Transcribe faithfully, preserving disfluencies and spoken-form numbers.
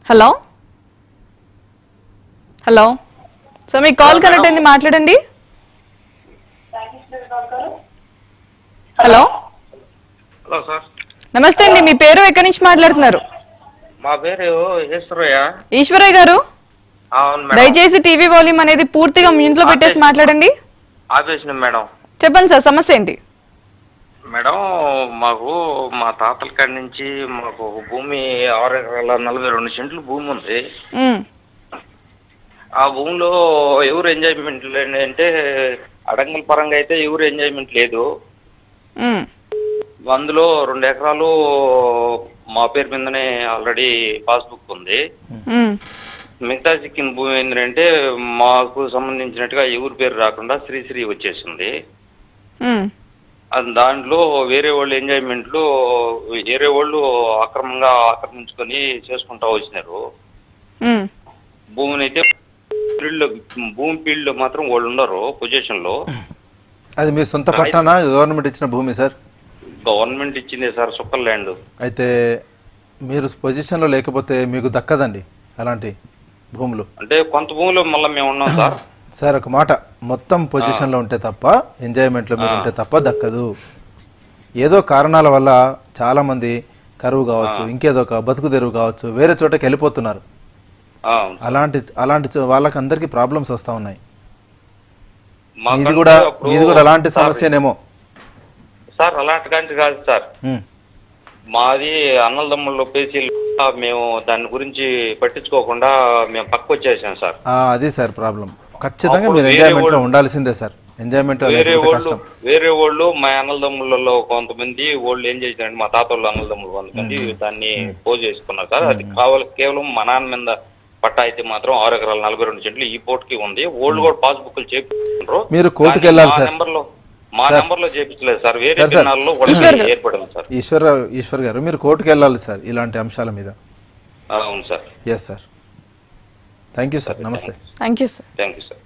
Hello hello so మీ call connect అయింది, మాట్లాడండి. హలో హలో సార్, నమస్తే అండి, మీ పేరు ఎక్కడి నుంచి మాట్లాడుతున్నారు? మా పేరు ఈశ్వరయ్య. ఈశ్వరయ్య గారు, అవును మేడం. దయచేసి టీవీ వాల్యూమ్ అనేది పూర్తిగా మ్యూట్లో పెట్టేసి మాట్లాడండి. ఆపేసిన మేడం. చెప్పండి సార్, సమస్య ఏంటి? మేడం, మాకు మా తాతల కాడి నుంచి మాకు భూమి ఆరు ఎకరాల నలభై రెండు సెంట్లు భూమి ఉంది. ఉమ్, ఆ భూమిలో ఎవరు ఎంజాయ్మెంట్ లేదు అంటే అడంగల్ పరంగా అయితే ఎవరు ఎంజాయ్మెంట్ లేదు. ఉమ్, అందులో రెండు ఎకరాలు మా పేరు మీదనే ఆల్రెడీ పాస్బుక్ ఉంది. ఉమ్, మిగతా సిక్కిన భూమి ఏంటంటే మాకు సంబంధించినట్టుగా ఎవరి పేరు రాకుండా శ్రీశ్రీ వచ్చేసింది. ఉమ్, అది దాంట్లో వేరే వాళ్ళు ఎంజాయ్మెంట్లు వేరే వాళ్ళు అక్రమంగా ఆక్రమించుకొని చేసుకుంటా వచ్చినారు. ఉమ్, భూమిని అయితే ఫీల్డ్ భూమి ఫీల్డ్ మాత్రం వాళ్ళు ఉండరు పొజిషన్ లో. అది మీ సొంత పట్టానా, గవర్నమెంట్ ఇచ్చిన భూమి సార్? గవర్నమెంట్ ఇచ్చింది సార్, సుక్కల్ ల్యాండ్. అయితే మీరు పొజిషన్లో లేకపోతే మీకు దక్కదండి అలాంటి భూములు. అంటే కొంత భూమిలో మళ్ళీ మేము ఉన్నాం సార్. సార్ ఒక మాట, మొత్తం పొజిషన్లో ఉంటే తప్ప, ఎంజాయ్మెంట్లో మీరు ఉంటే తప్ప దక్కదు. ఏదో కారణాల వల్ల చాలామంది కరువు కావచ్చు, ఇంకేదో ఒక బతుకు తెరువు కావచ్చు, వేరే చోటకి వెళ్ళిపోతున్నారు. అలాంటి అలాంటి వాళ్ళకి అందరికీ ప్రాబ్లమ్స్ వస్తూ ఉన్నాయి. ఇది కూడా ఇది కూడా అలాంటి సమస్యనేమో సార్. అలాంటి కంటే కాదు సార్, మాది అన్నదమ్ముళ్ళు పేసీ మేము దాని గురించి పట్టించుకోకుండా మేము పక్క వచ్చేసాం సార్. అది సార్ ప్రాబ్లం. ఖచ్చితంగా మీరు ఎంజాయ్మెంట్ లో ఉండాల్సిందే సార్. ఎంజాయ్మెంట్ వేరే వాళ్ళు వేరే వాళ్ళు మా అన్నదమ్ములలో కొంతమంది వాళ్ళు ఏం చేసినారంటే మా తాత వాళ్ళు అన్నదమ్ములు కొంతమంది దాన్ని పోజ్ చేసుకున్నారు సార్. అది కావాలి కేవలం మా నాన్న మీద పట్టా అయితే మాత్రం ఆరు ఎకరాల నలభై రెండు సెంట్లు ఈ పోర్టుకి ఉంది. ఓల్డ్ కూడా పాస్బుక్ చేపించారు. మీరు కోర్టుకి వెళ్ళాలి సార్. నెంబర్ లో మా నెంబర్ లో చేపించలేదు సార్, వేరే జిల్లాల్లో ఏర్పడింది సార్. ఈశ్వర్ ఈశ్వర్ గారు, మీరు కోర్టుకి వెళ్ళాలి సార్ ఇలాంటి అంశాల మీద. అవును sir. Yes sir. Thank you sir. నమస్తే. Thank you sir. Thank you sir.